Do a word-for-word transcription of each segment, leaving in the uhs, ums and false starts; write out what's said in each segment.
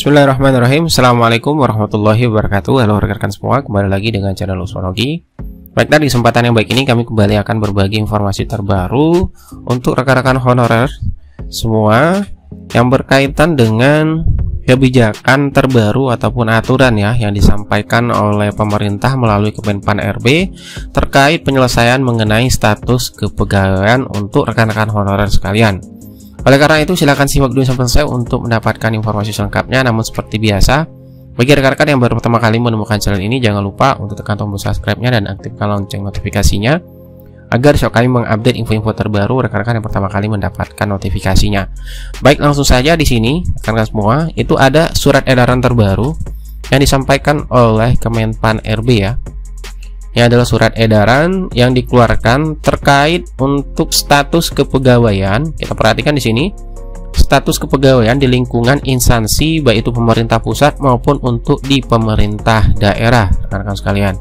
Bismillahirrahmanirrahim. Assalamualaikum warahmatullahi wabarakatuh. Halo rekan-rekan semua, kembali lagi dengan channel Usmanogi. Baik, di kesempatan yang baik ini kami kembali akan berbagi informasi terbaru untuk rekan-rekan honorer semua yang berkaitan dengan kebijakan terbaru ataupun aturan ya yang disampaikan oleh pemerintah melalui Kemenpan R B terkait penyelesaian mengenai status kepegawaian untuk rekan-rekan honorer sekalian. Oleh karena itu, silakan simak dulu sampai selesai untuk mendapatkan informasi selengkapnya. Namun seperti biasa, bagi rekan-rekan yang baru pertama kali menemukan channel ini, jangan lupa untuk tekan tombol subscribe-nya dan aktifkan lonceng notifikasinya agar show kami mengupdate info-info terbaru rekan-rekan yang pertama kali mendapatkan notifikasinya. Baik, langsung saja di sini rekan-rekan semua, itu ada surat edaran terbaru yang disampaikan oleh Kemenpan R B ya. Ini adalah surat edaran yang dikeluarkan terkait untuk status kepegawaian. Kita perhatikan di sini, status kepegawaian di lingkungan instansi baik itu pemerintah pusat maupun untuk di pemerintah daerah, rekan-rekan sekalian.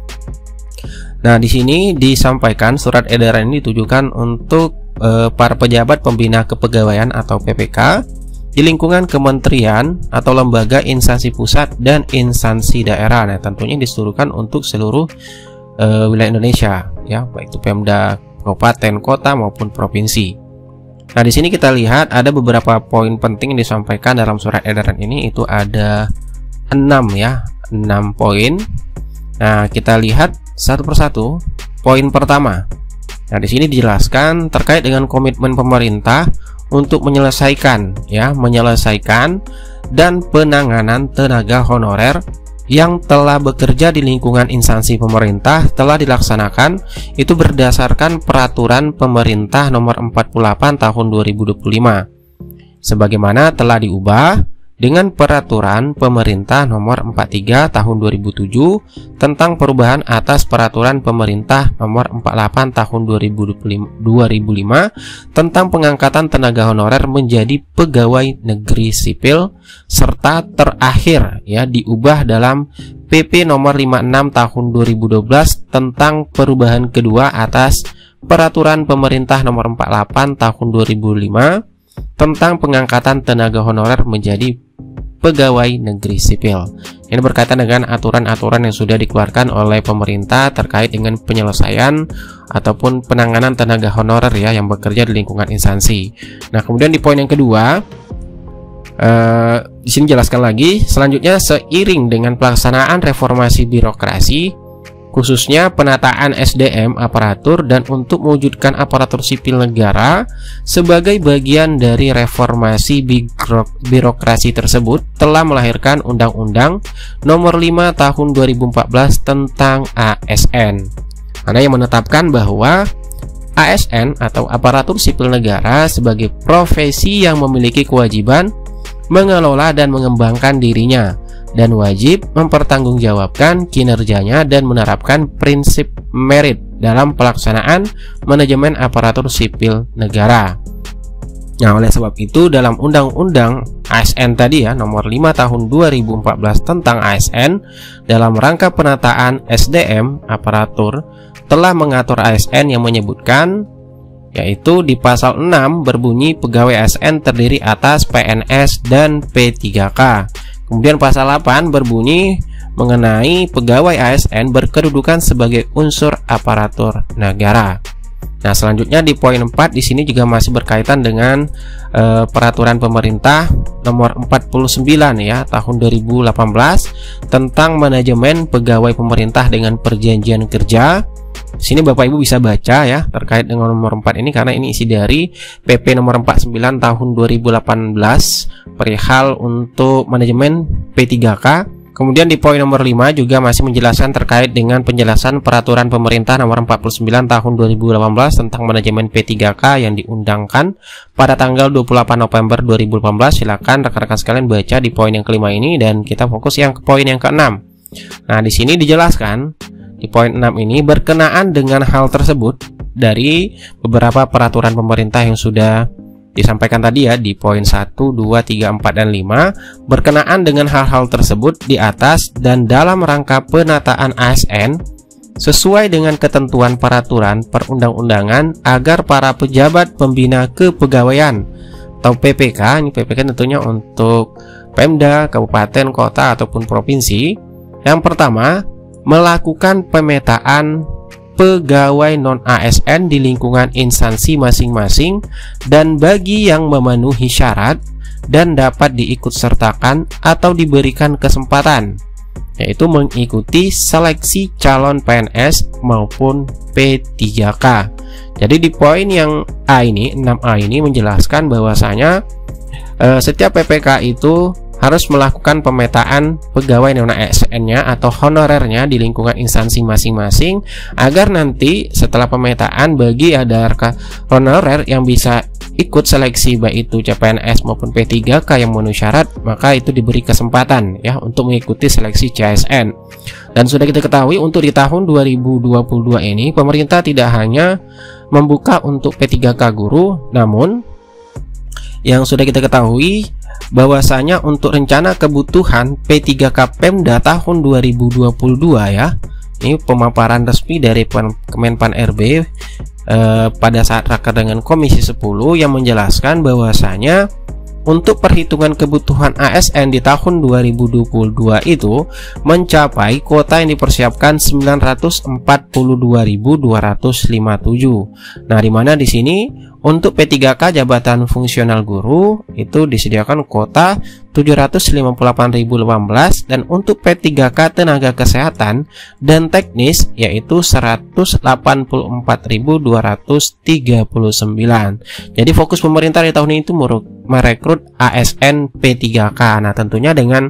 Nah, di sini disampaikan surat edaran ini ditujukan untuk e, para pejabat pembina kepegawaian atau P P K di lingkungan kementerian atau lembaga instansi pusat dan instansi daerah. Nah, tentunya disuruhkan untuk seluruh uh, wilayah Indonesia ya, baik itu Pemda, kabupaten, kota maupun provinsi. Nah, di sini kita lihat ada beberapa poin penting yang disampaikan dalam surat edaran ini, itu ada enam ya, enam poin. Nah, kita lihat satu persatu. Poin pertama. Nah, di sini dijelaskan terkait dengan komitmen pemerintah untuk menyelesaikan ya, menyelesaikan dan penanganan tenaga honorer yang telah bekerja di lingkungan instansi pemerintah telah dilaksanakan itu berdasarkan peraturan pemerintah nomor empat puluh delapan tahun dua ribu dua puluh lima sebagaimana telah diubah dengan peraturan pemerintah nomor empat puluh tiga tahun dua ribu tujuh tentang perubahan atas peraturan pemerintah nomor empat puluh delapan tahun dua ribu lima tentang pengangkatan tenaga honorer menjadi pegawai negeri sipil, serta terakhir ya diubah dalam P P nomor lima puluh enam tahun dua ribu dua belas tentang perubahan kedua atas peraturan pemerintah nomor empat puluh delapan tahun dua ribu lima tentang pengangkatan tenaga honorer menjadi pegawai negeri sipil. Ini berkaitan dengan aturan-aturan yang sudah dikeluarkan oleh pemerintah terkait dengan penyelesaian ataupun penanganan tenaga honorer ya yang bekerja di lingkungan instansi. Nah, kemudian di poin yang kedua, eh, di sini jelaskan lagi, selanjutnya seiring dengan pelaksanaan reformasi birokrasi khususnya penataan S D M aparatur dan untuk mewujudkan aparatur sipil negara sebagai bagian dari reformasi birokrasi tersebut telah melahirkan Undang-Undang Nomor lima Tahun dua ribu empat belas tentang A S N. Ada yang menetapkan bahwa A S N atau aparatur sipil negara sebagai profesi yang memiliki kewajiban mengelola dan mengembangkan dirinya dan wajib mempertanggungjawabkan kinerjanya dan menerapkan prinsip merit dalam pelaksanaan manajemen aparatur sipil negara. Nah, oleh sebab itu dalam Undang-Undang A S N tadi ya, nomor lima tahun dua ribu empat belas tentang A S N, dalam rangka penataan S D M aparatur telah mengatur A S N yang menyebutkan, yaitu di pasal enam berbunyi pegawai A S N terdiri atas P N S dan P tiga K. Kemudian pasal delapan berbunyi mengenai pegawai A S N berkedudukan sebagai unsur aparatur negara. Nah, selanjutnya di poin empat di sini juga masih berkaitan dengan e, peraturan pemerintah nomor empat puluh sembilan ya tahun dua ribu delapan belas tentang manajemen pegawai pemerintah dengan perjanjian kerja. Sini Bapak Ibu bisa baca ya terkait dengan nomor empat ini, karena ini isi dari P P nomor empat puluh sembilan tahun dua ribu delapan belas perihal untuk manajemen P tiga K. Kemudian di poin nomor lima juga masih menjelaskan terkait dengan penjelasan peraturan pemerintah nomor empat puluh sembilan tahun dua ribu delapan belas tentang manajemen P tiga K yang diundangkan pada tanggal dua puluh delapan November dua ribu delapan belas. Silakan rekan-rekan sekalian baca di poin yang kelima ini dan kita fokus yang ke poin yang keenam. Nah, di sini dijelaskan di poin enam ini berkenaan dengan hal tersebut dari beberapa peraturan pemerintah yang sudah disampaikan tadi ya di poin satu, dua, tiga, empat, dan lima berkenaan dengan hal-hal tersebut di atas dan dalam rangka penataan A S N sesuai dengan ketentuan peraturan perundang-undangan agar para pejabat pembina kepegawaian atau P P K, ini P P K tentunya untuk Pemda, kabupaten, kota, ataupun provinsi. Yang pertama, melakukan pemetaan pegawai non-A S N di lingkungan instansi masing-masing dan bagi yang memenuhi syarat dan dapat diikutsertakan atau diberikan kesempatan, yaitu mengikuti seleksi calon P N S maupun P tiga K. Jadi di poin yang A ini, enam A ini menjelaskan bahwasanya eh, setiap P P K itu harus melakukan pemetaan pegawai non-A S N-nya atau honorernya di lingkungan instansi masing-masing, agar nanti setelah pemetaan bagi ada honorer yang bisa ikut seleksi baik itu C P N S maupun P tiga K yang memenuhi syarat, maka itu diberi kesempatan ya untuk mengikuti seleksi C A S N. Dan sudah kita ketahui untuk di tahun dua ribu dua puluh dua ini pemerintah tidak hanya membuka untuk P tiga K guru, namun yang sudah kita ketahui bahwasanya untuk rencana kebutuhan P tiga K Pemda tahun dua ribu dua puluh dua ya, ini pemaparan resmi dari Kemenpan R B eh, pada saat raker dengan Komisi sepuluh yang menjelaskan bahwasanya untuk perhitungan kebutuhan A S N di tahun dua ribu dua puluh dua itu mencapai kuota yang dipersiapkan sembilan ratus empat puluh dua ribu dua ratus lima puluh tujuh. Nah, di mana di sini untuk P tiga K jabatan fungsional guru itu disediakan kuota tujuh ratus lima puluh delapan ribu delapan belas, dan untuk P tiga K tenaga kesehatan dan teknis yaitu seratus delapan puluh empat ribu dua ratus tiga puluh sembilan. Jadi fokus pemerintah di tahun ini itu merekrut A S N P tiga K. Nah, tentunya dengan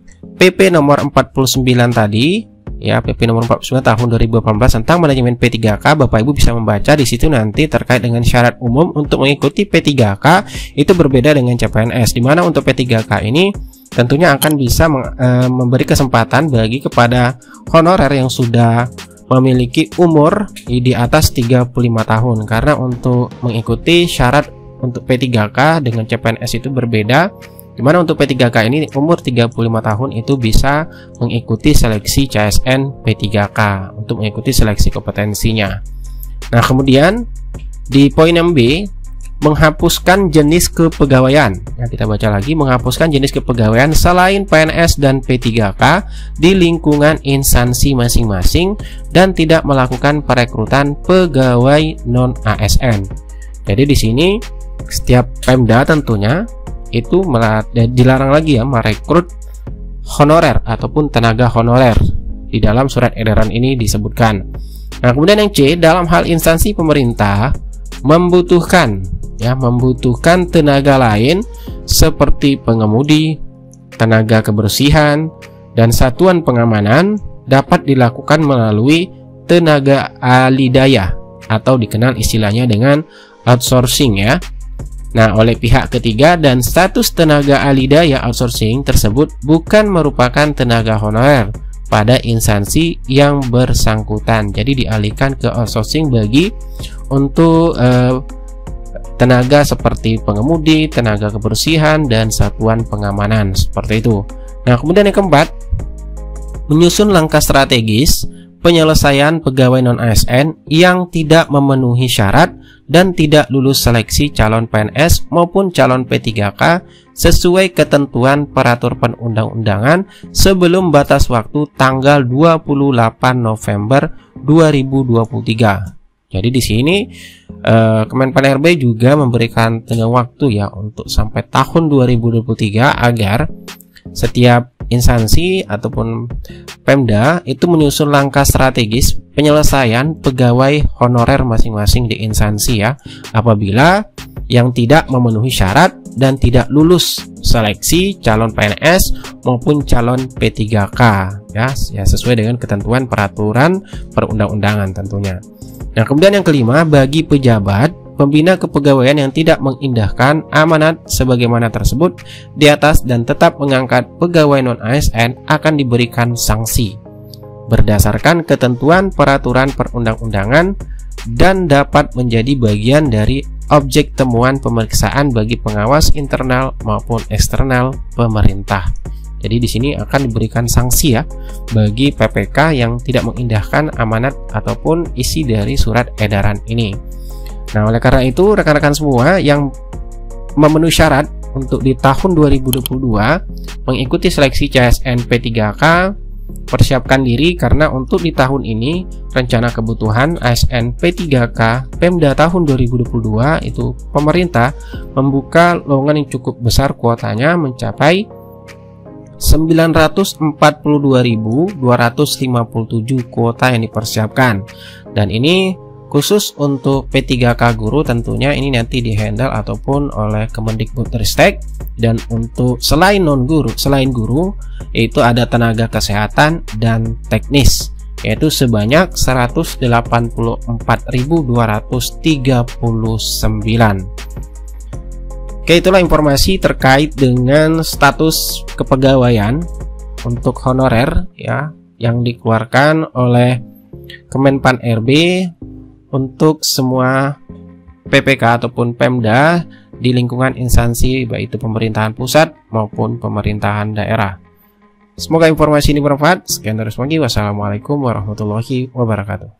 P P nomor empat puluh sembilan tadi ya, P P nomor empat puluh sembilan tahun dua ribu delapan belas tentang manajemen P tiga K, Bapak Ibu bisa membaca di situ nanti terkait dengan syarat umum untuk mengikuti P tiga K itu berbeda dengan C P N S, di mana untuk P tiga K ini tentunya akan bisa e, memberi kesempatan bagi kepada honorer yang sudah memiliki umur di atas tiga puluh lima tahun, karena untuk mengikuti syarat untuk P tiga K dengan C P N S itu berbeda, dimana untuk P tiga K ini umur tiga puluh lima tahun itu bisa mengikuti seleksi C A S N P tiga K untuk mengikuti seleksi kompetensinya. Nah, kemudian di poin yang B, menghapuskan jenis kepegawaian. Ya, kita baca lagi, menghapuskan jenis kepegawaian selain P N S dan P tiga K di lingkungan instansi masing-masing dan tidak melakukan perekrutan pegawai non A S N. Jadi di sini setiap Pemda tentunya itu dilarang lagi ya merekrut honorer ataupun tenaga honorer. Di dalam surat edaran ini disebutkan. Nah, kemudian yang C, dalam hal instansi pemerintah membutuhkan ya membutuhkan tenaga lain seperti pengemudi, tenaga kebersihan, dan satuan pengamanan dapat dilakukan melalui tenaga alidaya atau dikenal istilahnya dengan outsourcing ya. Nah, oleh pihak ketiga, dan status tenaga alidaya outsourcing tersebut bukan merupakan tenaga honorer pada instansi yang bersangkutan. Jadi dialihkan ke outsourcing bagi untuk eh, tenaga seperti pengemudi, tenaga kebersihan, dan satuan pengamanan seperti itu. Nah, kemudian yang keempat, menyusun langkah strategis penyelesaian pegawai non A S N yang tidak memenuhi syarat dan tidak lulus seleksi calon P N S maupun calon P tiga K sesuai ketentuan peraturan perundang-undangan sebelum batas waktu tanggal dua puluh delapan November dua ribu dua puluh tiga. Jadi di sini eh, Kemenpan R B juga memberikan tenggang waktu ya untuk sampai tahun dua ribu dua puluh tiga agar setiap instansi ataupun Pemda itu menyusun langkah strategis penyelesaian pegawai honorer masing-masing di instansi ya, apabila yang tidak memenuhi syarat dan tidak lulus seleksi calon P N S maupun calon P tiga K ya, ya sesuai dengan ketentuan peraturan perundang-undangan tentunya. Nah, kemudian yang kelima, bagi pejabat pembina kepegawaian yang tidak mengindahkan amanat sebagaimana tersebut di atas dan tetap mengangkat pegawai non A S N akan diberikan sanksi berdasarkan ketentuan peraturan perundang-undangan dan dapat menjadi bagian dari objek temuan pemeriksaan bagi pengawas internal maupun eksternal pemerintah. Jadi di sini akan diberikan sanksi ya bagi P P K yang tidak mengindahkan amanat ataupun isi dari surat edaran ini. Nah, oleh karena itu rekan-rekan semua yang memenuhi syarat untuk di tahun dua ribu dua puluh dua mengikuti seleksi C S N P tiga K, persiapkan diri karena untuk di tahun ini rencana kebutuhan A S N P tiga K Pemda tahun dua ribu dua puluh dua itu pemerintah membuka lowongan yang cukup besar, kuotanya mencapai sembilan ratus empat puluh dua ribu dua ratus lima puluh tujuh kuota yang dipersiapkan. Dan ini khusus untuk P tiga K guru, tentunya ini nanti dihandle ataupun oleh Kemendikbudristek. Dan untuk selain non guru, selain guru yaitu ada tenaga kesehatan dan teknis, yaitu sebanyak seratus delapan puluh empat ribu dua ratus tiga puluh sembilan. Oke, itulah informasi terkait dengan status kepegawaian untuk honorer ya yang dikeluarkan oleh Kemenpan R B untuk semua P P K ataupun Pemda di lingkungan instansi baik itu pemerintahan pusat maupun pemerintahan daerah. Semoga informasi ini bermanfaat. Sekian dari Semanggi. Wassalamualaikum warahmatullahi wabarakatuh.